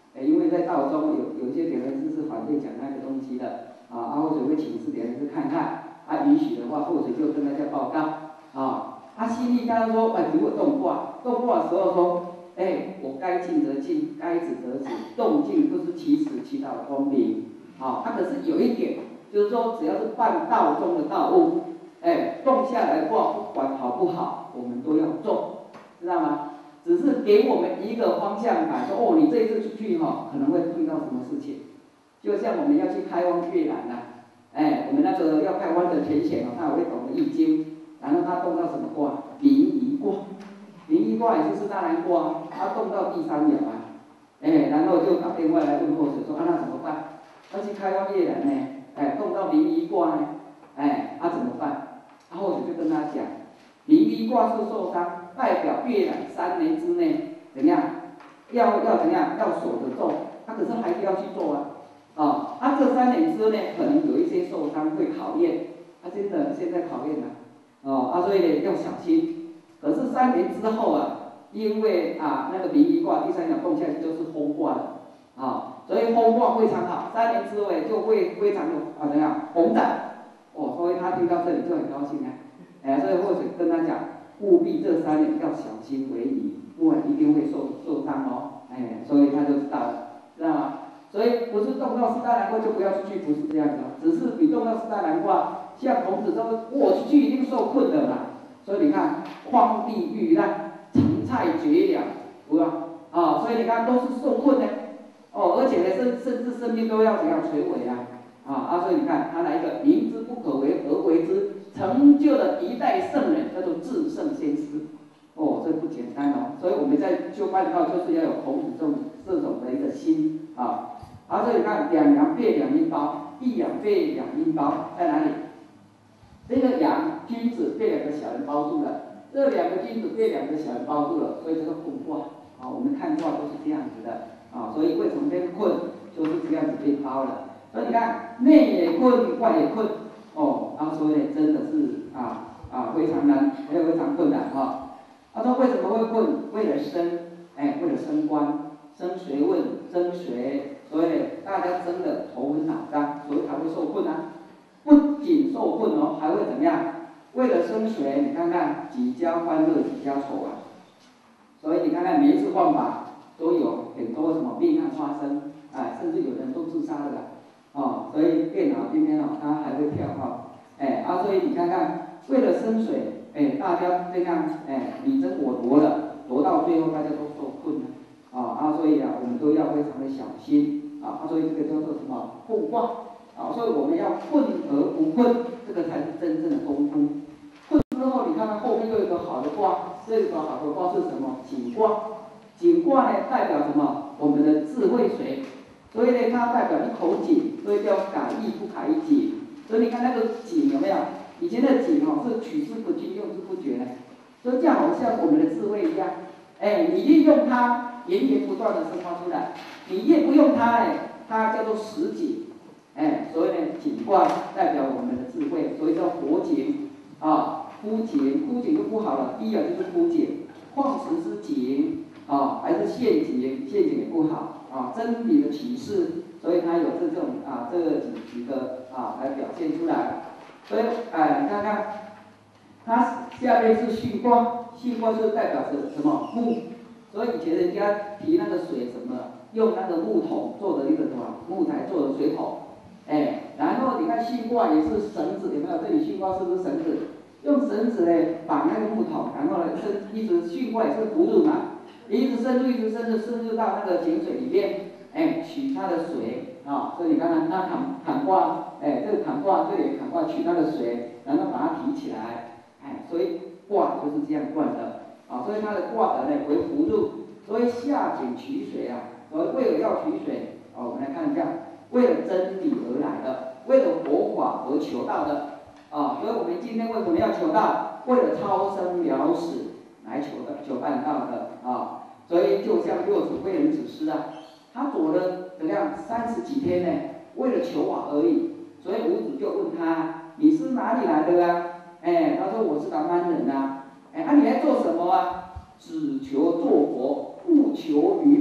哎，因为在道中有有一些点人师是反对讲那个东西的，啊，啊或者会请示点人师看看，啊允许的话，或者就跟大家报告，啊，啊心里刚刚说，哎，如果动卦，动卦的时候说，哎，我该静则静，该止则止，动静不是其时其道公明，啊，它可是有一点，就是说只要是办道中的道物，哎，动下来卦不管好不好，我们都要做，知道吗？只是给我们一个方向感，说哦，你这一次出去哈、哦，可能会碰到什么事情。就像我们要去开荒越南呐、啊，哎，我们那个要开荒的浅显哦，他也会懂得易经，然后他动到什么卦？临沂卦，临沂卦也就是大南卦，他动到第三爻啊，哎，然后就打电话来问后者说啊，那怎么办？要去开荒越南呢，哎，动到临沂卦呢，哎，啊怎么办？然后我就跟他讲，临沂卦是受伤。代表越南三年之内怎样？要要怎样？要守得住，他、啊、可是还是要去做啊！啊，啊这三年之内可能有一些受伤会考验，啊真的现在考验了，哦啊所以呢要小心。可是三年之后啊，因为啊那个临沂卦第三爻动下去就是风卦了，啊，所以风卦非常好，三年之后就会非常有啊怎样红展，哦，所以他听到这里就很高兴啊，哎，所以或者跟他讲。务必这三年要小心为宜，不然一定会受受伤哦。哎，所以他就知道了，知道吗？所以不是动到四大难卦就不要出去，不是这样的，只是你动到四大难卦，像孔子说，我出去一定受困的嘛。所以你看，荒地遇难，成菜绝粮，对吧？啊，所以你看都是受困的，哦，而且呢，甚甚至生命都要怎样垂危啊。啊啊，所以你看他来一个明知不可为而为之，成就了一代圣人，叫做至圣先师。哦，这不简单哦。所以我们在修办道，就是要有孔子这种这种的一个心啊。啊，所以你看两羊变两阴包，一羊变两阴包在哪里？这个羊君子被两个小人包住了，这两个君子被两个小人包住了，所以这个困卦啊，我们看卦都是这样子的啊。所以为什么被困，就是这样子被包了。所以你看，内也困，外也困，哦，他说呢，真的是啊啊非常难，也非常困难哈。他说为什么会困？为了升，哎，为了升官，升学问，争学，所以大家争得头昏脑胀，所以才会受困啊。不仅受困哦，还会怎么样？为了升学，你看看几家欢乐几家愁啊。所以你看看每一次换法都有很多什么命案发生，哎，甚至有人都自杀了啦。哦，所以电脑今天哦，它还会跳哈，哎啊，所以你看看，为了升水，哎，大家这样哎你争我夺了，夺到最后大家都受困了，啊啊，所以啊，我们都要非常的小心啊，所以这个叫做什么困卦啊，所以我们要困而不困，这个才是真正的功夫。困之后，你看看后面又有一个好的卦，这个好的卦是什么？景卦。景卦呢，代表什么？我们的智慧水。所以呢，它代表一口井，所以叫改易不改井。所以你看那个井有没有？以前的井哦是取之不尽，用之不绝的，所以就好像我们的智慧一样，哎，你利用它，源源不断的生发出来；你越不用它，哎，它叫做死井，哎，所以呢，井卦代表我们的智慧，所以叫活井啊，枯井，枯井就不好了，第一个就是枯井，矿石之井啊，还是陷阱，陷阱也不好。啊，真理的启示，所以它有这种啊，这几几个啊来表现出来。所以，哎，你看看，它下面是巽卦，巽卦是代表着什么木？所以以前人家提那个水什么，用那个木桶做的一个什么木材做的水桶，哎，然后你看巽卦也是绳子，有没有？这里巽卦是不是绳子？用绳子呢绑那个木桶，然后呢伸，一直巽卦也是葫芦嘛。一直深入，一直深入，深入到那个井水里面，哎，取它的水啊，所以你看看它坎坎卦，哎，这个坎卦这里坎卦取它的水，然后把它提起来，哎，所以卦就是这样灌的啊，所以它的卦的呢为葫芦，所以下井取水啊，所以为了要取水，啊，我们来看一下，为了真理而来的，为了佛法而求道的啊，所以我们今天为什么要求道？为了超生了死来求的，求办道的啊。所以就像六祖慧能祖师啊，他走了怎样三十几天呢？为了求法而已。所以五祖就问他：“你是哪里来的啊？”哎，他说：“我是南蛮人呐。”哎，啊，你来做什么啊？只求做佛，不求于物。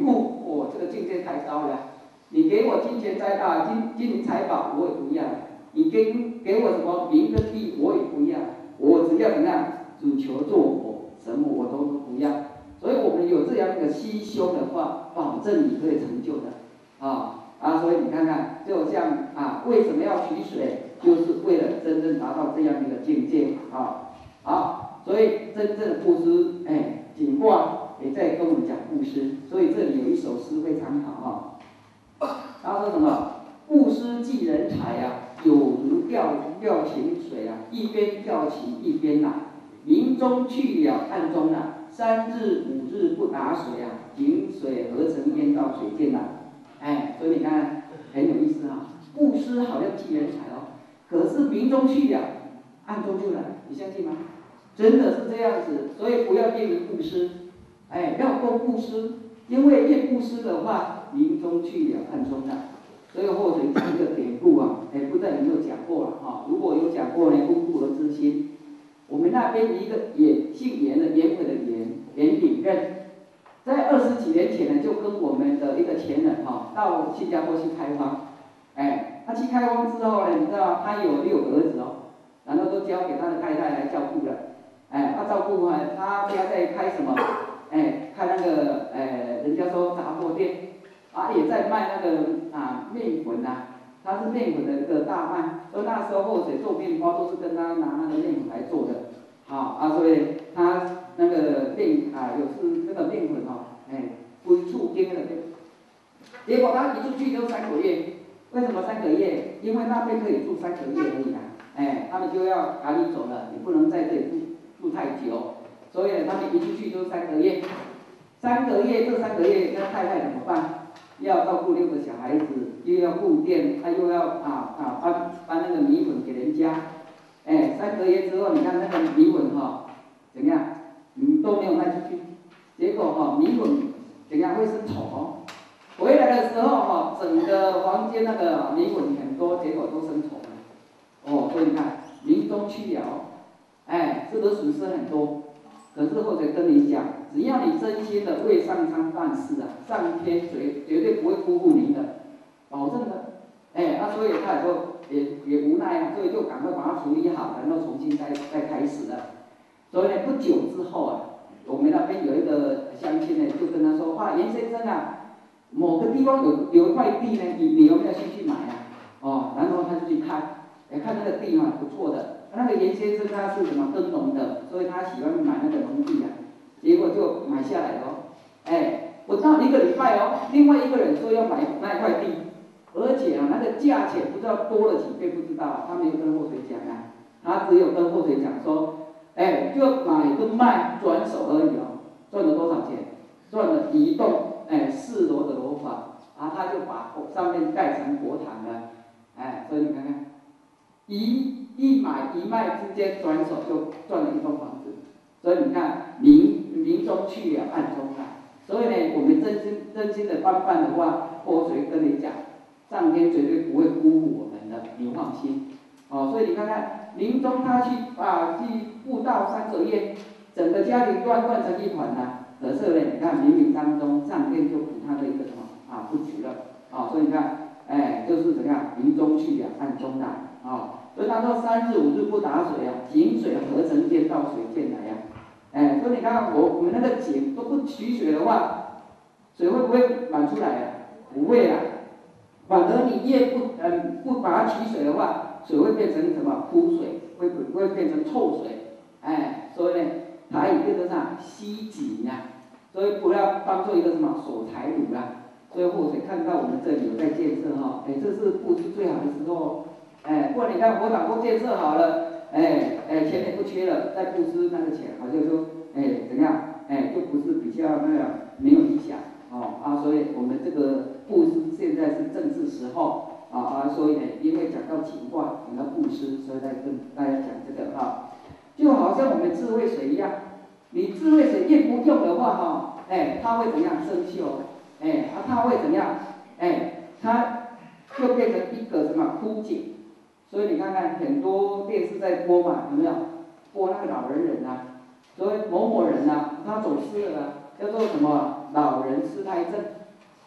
我这个境界太高了，你给我金钱财啊金金银财宝我也不要，你给给我什么名跟利我也不要，我只要怎样只求做佛，什么我都不要。所以我们有这样一个心修的话，保证你可以成就的啊啊！所以你看看，就像啊，为什么要取水，就是为了真正达到这样一个境界啊。好，所以真正的布施，哎，景卦也在跟我们讲布施，所以这里有一首诗非常好哈。他说什么？布施济人财啊，有如钓钓情水啊，一边钓情一边拿，明中去了暗中拿。三日五日不打水啊，井水何曾淹到水涧呐？哎，所以你看很有意思啊。布施好像济人财哦，可是明中去了，暗中就来，你相信吗？真的是这样子，所以不要便于布施，哎，要多布施，因为越布施的话，明中去了，暗中来。所以或者讲一个典故啊，哎，不知道有没有讲过了哈？如果有讲过呢，不不而知心。我们那边一个也姓严的严伟的严严鼎任，在二十几年前呢，就跟我们的一个前人哈、哦、到新加坡去开荒，哎，他去开荒之后呢，你知道他有六个儿子哦，然后都交给他的太太来照顾了，哎，他照顾啊，他家在开什么？哎，开那个哎，人家说杂货店，啊也在卖那个啊面粉啊。他是面粉的一个大卖，所以那时候后水做面包都是跟他拿那个面粉来做的，好啊，所以他那个面啊有是那个面粉哦，哎，归处经的，结果他一出去就三个月，为什么三个月？因为那边可以住三个月而已啊，哎，他们就要赶你走了，你不能在这里住住太久，所以他们一出去就三个月，三个月这三个月那太太怎么办？要照顾六个小孩子，又要顾店，他又要啊啊搬搬那个米粉给人家，哎，三个月之后，你看那个米粉哈、哦，怎样？嗯，都没有卖出去，结果哈、哦、米粉怎样会生虫哦？回来的时候哈、哦，整个房间那个米粉很多，结果都生虫了。哦，所以你看，民中去了，哎，是不是损失很多？可是或者跟你讲，只要你真心的为上苍办事啊，上天绝绝对不会辜负您的，保证的。哎，那、啊、所以他也说也也无奈啊，所以就赶快把它处理好，然后重新再再开始了。所以呢，不久之后啊，我们那边有一个乡亲呢，就跟他说：“哇，严先生啊，某个地方有有一块地呢，你你有没有兴趣买啊？”哦，然后他就去看，哎，看那个地嘛不错的。那个严先生他是什么耕农的，所以他喜欢买那个农地啊，结果就买下来了。哎，不到一个礼拜哦，另外一个人说要买那块地，而且啊那个价钱不知道多了几倍，不知道，他没有跟后水讲啊，他只有跟后水讲说，哎，就买跟卖转手而已哦，赚了多少钱？赚了一栋哎四楼的楼房，啊，他就把上面盖成佛堂了，哎，所以你看看，一。一买一卖之间转手就赚了一栋房子，所以你看明明中去了暗中来，所以呢，我们真心真心的帮办的话，或谁跟你讲，上天绝对不会辜负我们的，你放心。哦，所以你看看明中他去啊去布道三个月，整个家庭乱乱成一团呐。可是呢，你看冥冥当中上天就补他的一个什么啊不足了啊，所以你看，哎，就是怎样明中去了暗中来啊。所以他说三日五日不打水啊，井水何曾淹到水涧来呀？哎，所以你看我我们那个井都不取水的话，水会不会满出来啊？不会啊，反而你越不嗯不把它取水的话，水会变成什么枯水，会会变成臭水，哎，所以呢，台语叫做啥吸井呀，所以不要当做一个什么守财奴啦。所以或者看到我们这里有在建设哈，哎，这是布施最好的时候。哎，不过你看佛堂都建设好了，哎哎，钱也不缺了，再布施那个钱，好像说，哎怎样，哎就不是比较那个没有理想哦啊，所以我们这个布施现在是正是时候啊啊，所以呢，因为讲到情况，讲到布施，所以在跟大家讲这个哈，就好像我们智慧水一样，你智慧水越不用的话哈，哎，它会怎样生锈？哎，啊它会怎样？哎，它就变成一个什么枯井。所以你看看很多电视在播嘛，有没有？播那个老人人啊，所以某某人啊，他走失了、啊，叫做什么老人痴呆症。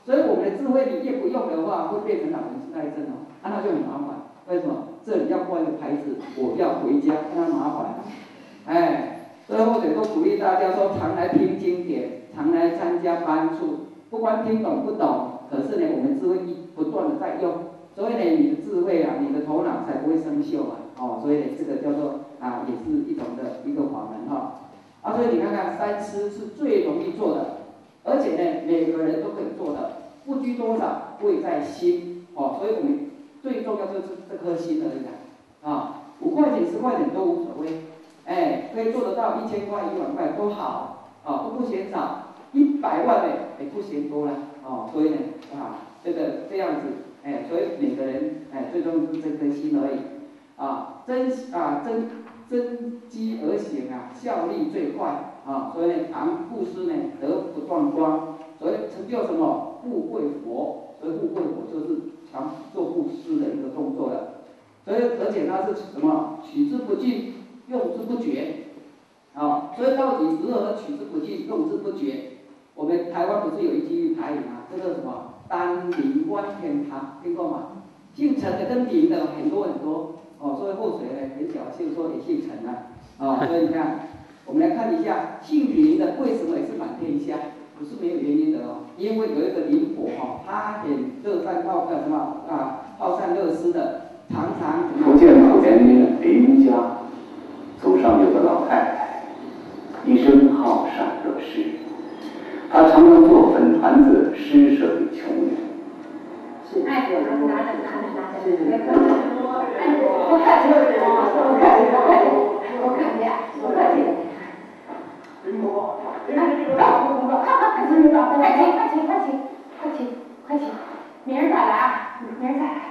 所以我们的智慧你越不用的话，会变成老人痴呆症哦，啊那就很麻烦。为什么？这里要挂一个牌子，我要回家，那麻烦。哎，所以或者都鼓励大家说，常来听经典，常来参加班数，不管听懂不懂，可是呢，我们智慧一不断的在用，所以呢，你的智慧啊，你的头脑才不会生锈啊。哦，所以呢，这个叫做啊，也是一种的一个法门哈。啊，所以你看看三思是最容易做的，而且呢，每个人都可以做的，不拘多少，贵在心。哦，所以我们最重要就是这颗心而已啦。啊，五块钱、十块钱都无所谓，哎，可以做得到一千块、一万块都好，啊，都不嫌少，一百万呢，也不嫌多了。哦，所以呢，啊，这个这样子，哎，所以每个人，哎，最重要是这颗心而已。啊，真啊真真机而行啊，效力最快啊，所以呢，常布施呢，得不断光，所以成就什么富贵佛，所以富贵佛就是常做布施的一个动作了。所以而且它是什么取之不尽，用之不绝，啊，所以到底如何取之不尽，用之不绝？我们台湾不是有一句台语吗？这个什么丹林观天堂，听过吗？姓陈的跟林的很多很多。哦，所以后水呢很侥幸说也姓陈啊，哦，所以你看，我们来看一下姓林的为什么也是满天下，不是没有原因的哦，因为有一个林婆哈、哦，他很乐善好呃什么啊，好善乐施的，常常福建莆田林家，祖上有个老太太，一生好善乐施，她常常做粉团子施舍给穷人。 哎，我拿着拿着拿着，别客气，哎，不客气，不客气，不客气，不客气，不客气。林伯，哎，好，快请快请快请快请快请快请，明儿再来啊，明儿再来。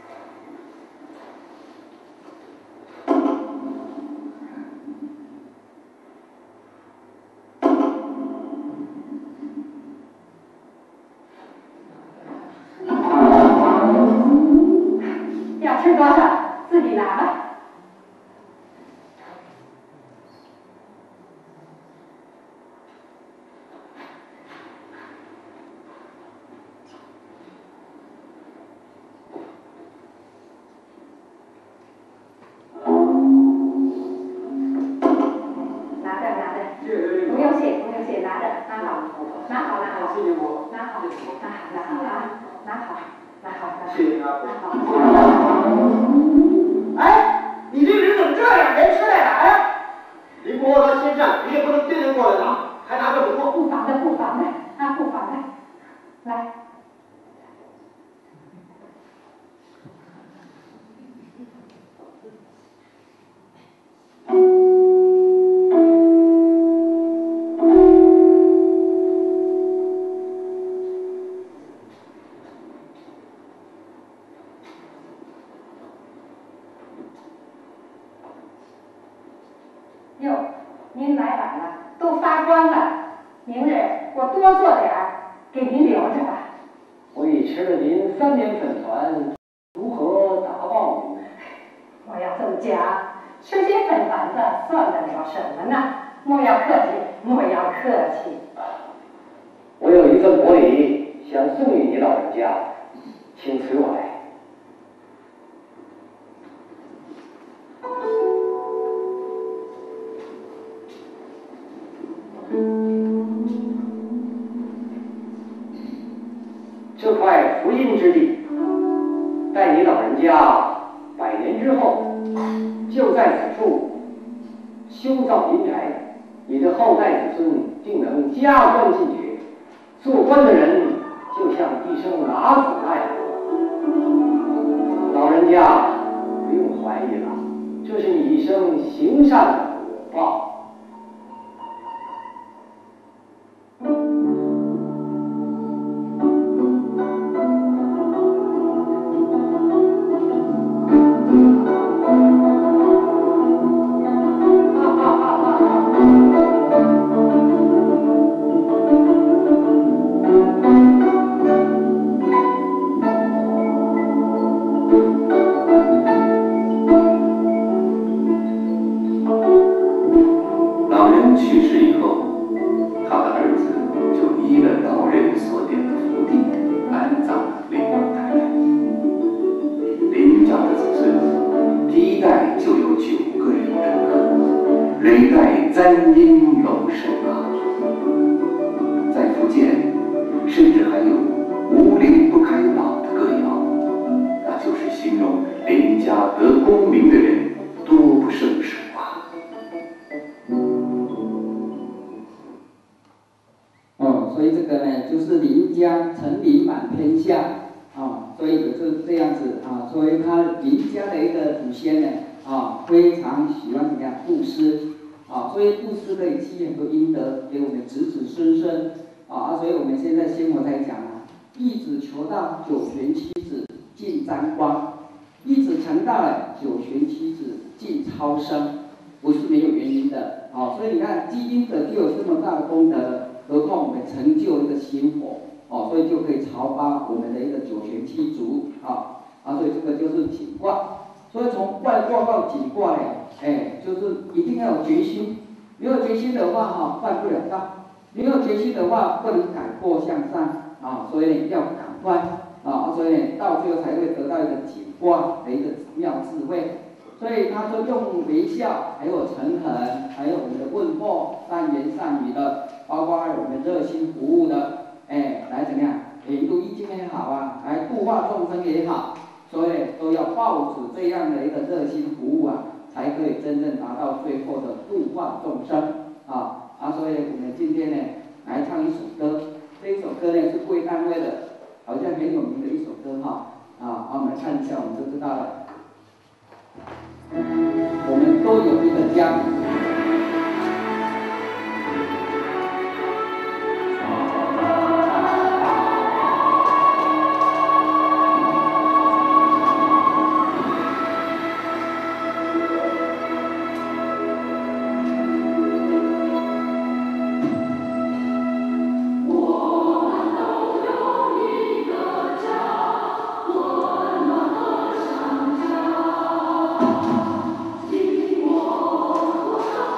要吃多少自己拿吧。拿着拿着，不用谢不用谢，拿着拿好，拿好拿好，拿好拿好拿好啊，拿好拿好拿好，谢谢啊，拿好。 哎，你这人怎么这样，连吃带打呀？林伯他心善，你也不能天天过来拿，还拿这么多。 不妨的，不妨的，啊，不妨的，来。哟，您来晚了，都发光了。明日我多做点儿，给您留着吧。 我已吃了您三年粉团，如何答报您？ 我要这么讲，吃些粉团子算得了什么呢？莫要客气，莫要客气。 我有一份薄礼想送与你老人家，请随我来。这块福音之地，待你老人家百年之后，就在此处修造民宅，你的后代子孙定能加官进爵。做官的人就像一生拿子那样。老人家不用怀疑了，这是你一生行善的果报。 名的人多不胜数啊。 哦，所以这个呢，就是临江成林满天下啊，所以就是这样子啊。所以他林家的一个祖先呢啊，非常喜欢怎么样布施啊，所以布施可以积很多阴德给我们子子孙孙啊。所以我们现在生活在讲啊，一子求道，九泉七子尽沾光。一子成道了，九泉七子尽超生，不是没有原因的啊。所以你看，积阴德就有这么大的功德，何况我们成就一个心火哦，所以就可以超发我们的一个九泉七足啊啊，所以这个就是景卦。所以从外卦到景卦呢，哎，就是一定要有决心，没有决心的话哈，办不了道；没有决心的话，不能改过向善啊。所以要赶快。啊，所以到最后才会得到一个景卦的一个妙智慧。所以他说用微笑，还有诚恳，还有我们的问候、善言善语的，包括我们热心服务的，哎，来怎么样？引读易经也好啊，来度化众生也好，所以都要抱持这样的一个热心服务啊，才可以真正达到最后的度化众生啊啊！所以我们今天呢，来唱一首歌，这一首歌呢是贵单位的。好像很有名的一首歌哈啊，我们看一下，我们就知道了。我们都有一个家。 我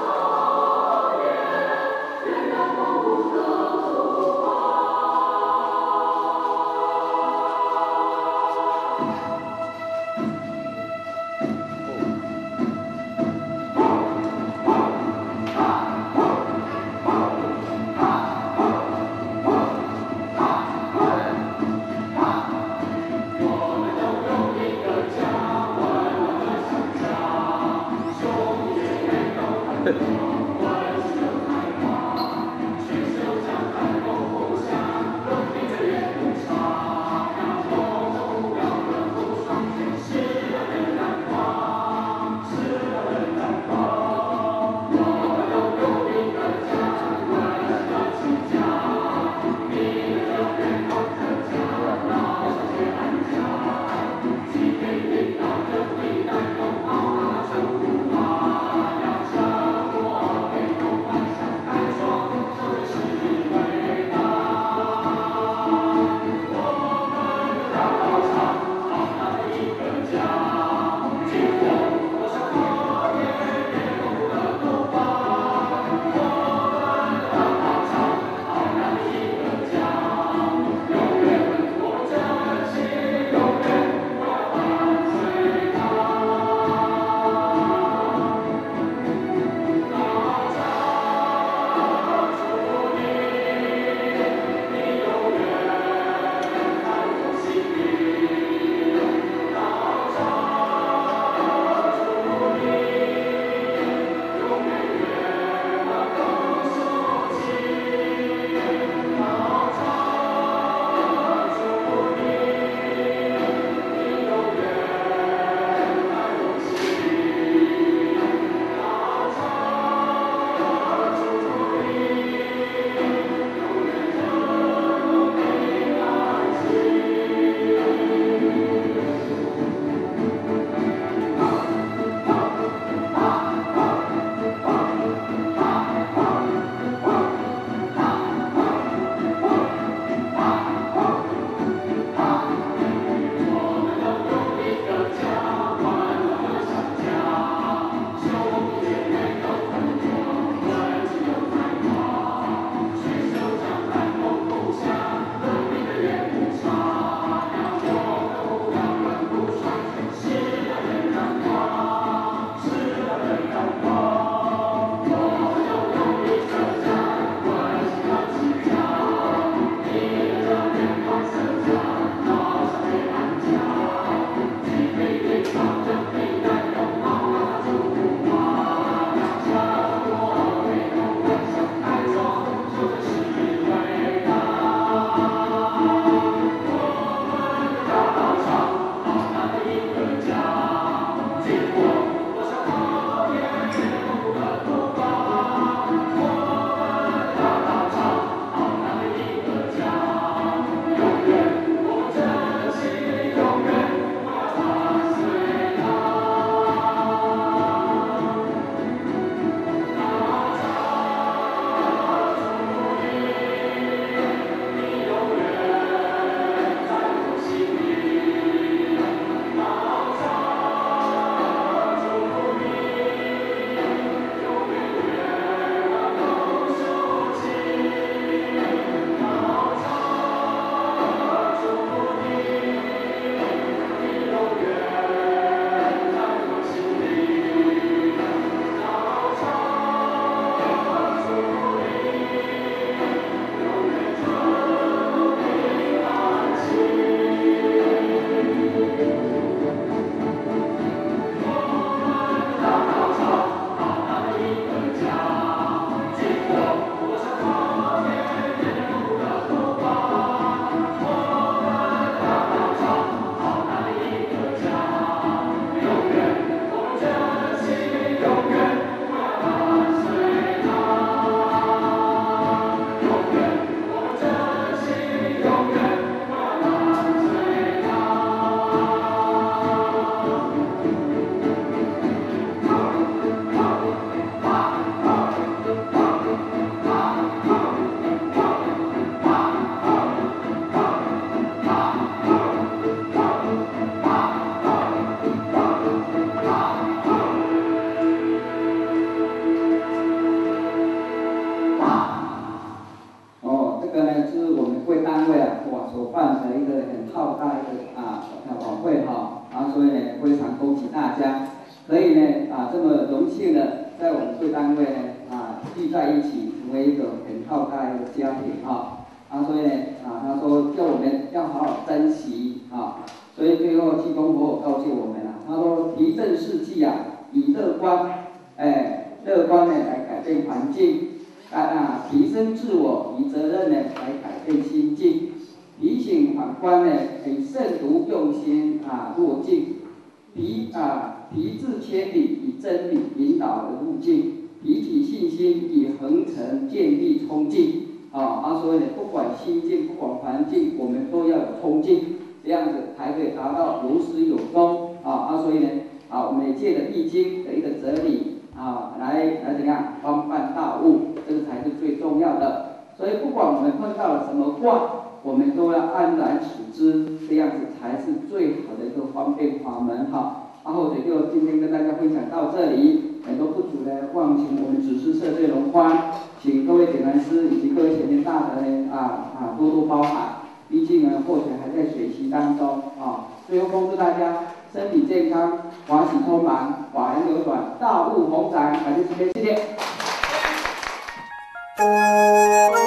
的一个很浩大的啊晚会哈，然后所以呢非常恭喜大家，可以呢啊这么荣幸的在我们贵单位呢啊聚在一起，成为一个很浩大的一个家庭哈。啊，所以呢，啊，他说叫我们要好好珍惜啊，所以最后济公佛告诫我们啊，他说提振士气啊，以乐观，哎，乐观呢来改变环境，啊啊，提升自我，以责任呢来改变心境，提醒反观呢，以慎独用心啊落境，提啊提自千里，以真理引导的路径，提起信心，以恒诚建立冲劲。啊，啊，所以呢，不管心境，不管环境，我们都要有冲劲，这样子才可以达到有始有终。啊，啊，所以呢，啊，每届的易经的一个哲理啊，来来怎样方办大物，这个才是最重要的。所以不管我们碰到了什么卦，我们都要安然处之，这样子才是最好的一个方便法门哈。然后也就今天跟大家分享到这里，很多不足的，望请我们指示社队荣欢。请各位点燃师以及各位前面大德呢啊啊多多包涵，毕竟呢或许还在学习当中啊。最后恭祝大家身体健康，法喜充满，法源流转，道路宏展，感谢师姐，谢谢。